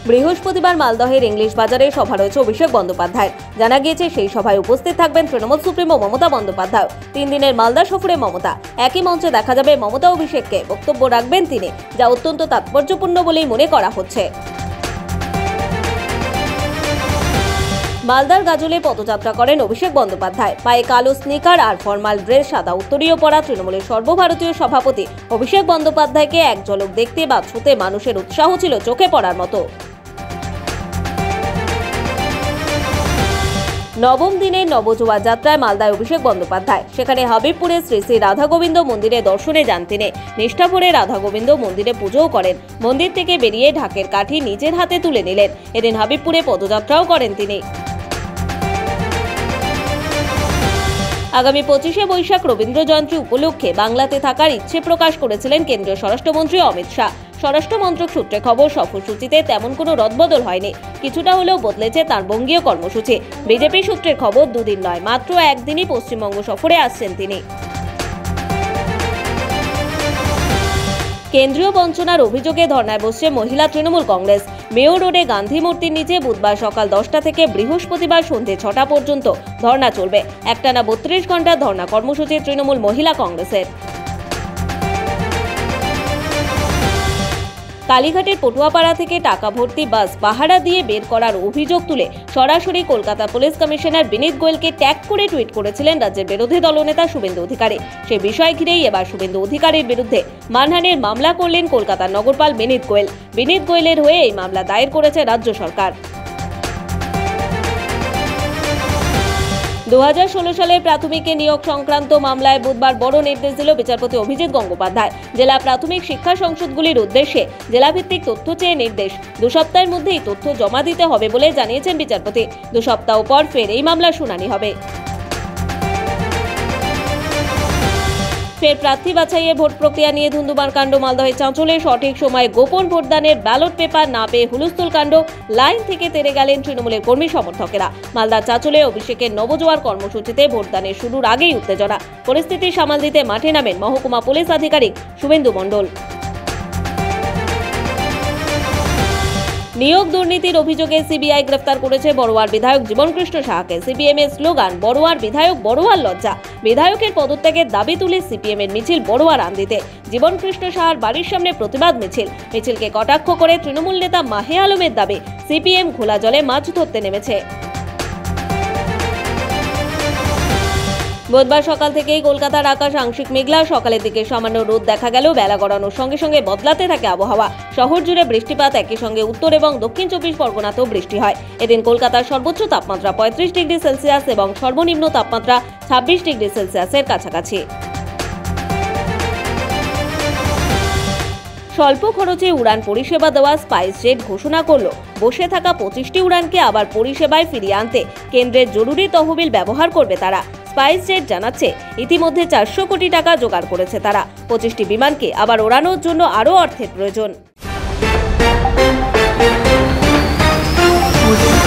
বৃহস্পতিবার মালদহের ইংলিশ বাজারে সভা রয়েছে অভিষেক বন্দ্যোপাধ্যায়ের। জানা গিয়েছে সেই সভায় উপস্থিত থাকবেন তৃণমূল সুপ্রিমো মমতা বন্দ্যোপাধ্যায়। 3 দিনের মালদা সফরে মমতা। একই মঞ্চে দেখা যাবে মমতা অভিষেককে। বক্তব্য রাখবেন তিনি, যা অত্যন্ত তাৎপর্যপূর্ণ বলেই মনে করা হচ্ছে। মালদার গাজলে পদযাত্রা করেন অভিষেক বন্দ্যোপাধ্যায়। পায়ে কালো স্নিকার আর ফরমাল ড্রেস, সাদা উত্তরীয় পরা তৃণমূলের সর্বভারতীয় সভাপতি অভিষেক বন্দ্যোপাধ্যায়কে এক ঝলক দেখতে বা ছুঁতে মানুষের উৎসাহ ছিল চোখে পড়ার মতো। নবম দিনের নবজোয়ার যাত্রায় মালদায় অভিষেক বন্দ্যোপাধ্যায়। সেখানে হাবিবপুরে শ্রী শ্রী রাধা গোবিন্দ মন্দিরে দর্শনে যান তিনি। নিষ্ঠাভরে রাধা গোবিন্দ মন্দিরে পুজোও করেন। মন্দির থেকে বেরিয়ে ঢাকের কাঠি নিজের হাতে তুলে নিলেন। এদিন হাবিবপুরে পদযাত্রাও করেন তিনি। আগামী 25শে বৈশাখ রবীন্দ্র জয়ন্তী উপলক্ষে বাংলাতে থাকার ইচ্ছে প্রকাশ করেছিলেন কেন্দ্রীয় স্বরাষ্ট্রমন্ত্রী অমিত শাহ। স্বরাষ্ট্র মন্ত্রক সূত্রে খবর, সফরসূচিতে তেমন কোনো রদবদল হয়নি। কিছুটা হলেও বদলেছে তার বঙ্গীয় কর্মসূচি। বিজেপি সূত্রের খবর, 2 দিন নয়, মাত্র একদিনই পশ্চিমবঙ্গ সফরে আসছেন তিনি। কেন্দ্রীয় বঞ্চনার অভিযোগে ধর্নায় বসছে মহিলা তৃণমূল কংগ্রেস। মেয়র রোডে গান্ধী মূর্তির নিচে বুধবার সকাল 10টা থেকে বৃহস্পতিবার সন্ধ্যে 6টা পর্যন্ত ধর্না চলবে। একটানা 32 ঘন্টার ধর্না কর্মসূচি তৃণমূল মহিলা কংগ্রেসের। কালীঘাটের পটুয়াপাড়া থেকে টাকা ভর্তি বাস পাহারা দিয়ে বের করার অভিযোগ তুলে সরাসরি কলকাতা পুলিশ কমিশনার বিনীত গোয়েলকে ট্যাগ করে টুইট করেছিলেন রাজ্যের বিরোধী দলনেতা শুভেন্দু অধিকারী। সে বিষয় ঘিরেই এবার শুভেন্দু অধিকারীর বিরুদ্ধে মানহানির মামলা করলেন কলকাতার নগরপাল বিনীত গোয়েল। বিনীত গোয়েলের হয়ে এই মামলা দায়ের করেছে রাজ্য সরকার। 2016 সালের প্রাথমিকে নিয়োগ সংক্রান্ত মামলায় বুধবার বড় নির্দেশ দিল বিচারপতি অভিজিৎ গঙ্গোপাধ্যায়। জেলা প্রাথমিক শিক্ষা সংসদগুলির উদ্দেশ্যে জেলাভিত্তিক তথ্য চেয়ে নির্দেশ। 2 সপ্তাহের মধ্যেই তথ্য জমা দিতে হবে বলে জানিয়েছেন বিচারপতি। 2 সপ্তাহ পর ফের এই মামলার শুনানি হবে। ফের প্রার্থী বাছাইয়ের ভোট প্রক্রিয়া নিয়ে ধুন্ধুমার কাণ্ড মালদহের চাঁচলে। সঠিক সময়ে গোপন ভোটদানের ব্যালট পেপার না পেয়ে হুলস্থুল কাণ্ড। লাইন থেকে তেড়ে গেলেন তৃণমূলের কর্মী সমর্থকেরা। মালদার চাঁচলে অভিষেকের নবজোয়ার কর্মসূচিতে ভোটদানের শুরুর আগেই উত্তেজনা। পরিস্থিতি সামাল দিতে মাঠে নামেন মহকুমা পুলিশ আধিকারিক শুভেন্দু মণ্ডল। নিয়োগ দুর্নীতির অভিযোগে সিবিআই গ্রেফতার করেছে বড়োয়ার বিধায়ক জীবনকৃষ্ণ সাহাকে। সিপিএম এর স্লোগান, বড়োয়ার বিধায়ক বড়োয়ার লজ্জা। বিধায়কের পদত্যাগের দাবি তুলে সিপিএম এর মিছিল বড়োয়ার আমদিতে। জীবনকৃষ্ণ সাহার বাড়ির সামনে প্রতিবাদ মিছিল। মিছিলকে কটাক্ষ করে তৃণমূল নেতা মাহে আলমের দাবি, সিপিএম ঘোলা জলে মাছ ধরতে নেমেছে। বুধবার সকাল থেকেই কলকাতার আকাশ আংশিক মেঘলা। সকালের দিকে সামান্য রোদ দেখা গেল। বেলা গড়ানোর সঙ্গে সঙ্গে বদলাতে থাকে আবহাওয়া। শহর জুড়ে বৃষ্টিপাত, একই সঙ্গে উত্তর এবং দক্ষিণ 24 পরগনাতেও বৃষ্টি হয়। এদিন কলকাতার সর্বোচ্চ তাপমাত্রা 35 ডিগ্রি সেলসিয়াস এবং সর্বনিম্ন তাপমাত্রা 26 ডিগ্রি সেলসিয়াসের কাছাকাছি। স্বল্প খরচে উড়ান পরিষেবা দেওয়া স্পাইস জেট ঘোষণা করল বসে থাকা 25টি উড়ানকে আবার পরিষেবায় ফিরিয়ে আনতে কেন্দ্রের জরুরি তহবিল ব্যবহার করবে তারা। স্পাইস জেট জানাচ্ছে, ইতিমধ্যে 400 কোটি টাকা জোগাড় করেছে তারা। 25টি বিমানকে আবার ওড়ানোর জন্য আরও অর্থের প্রয়োজন।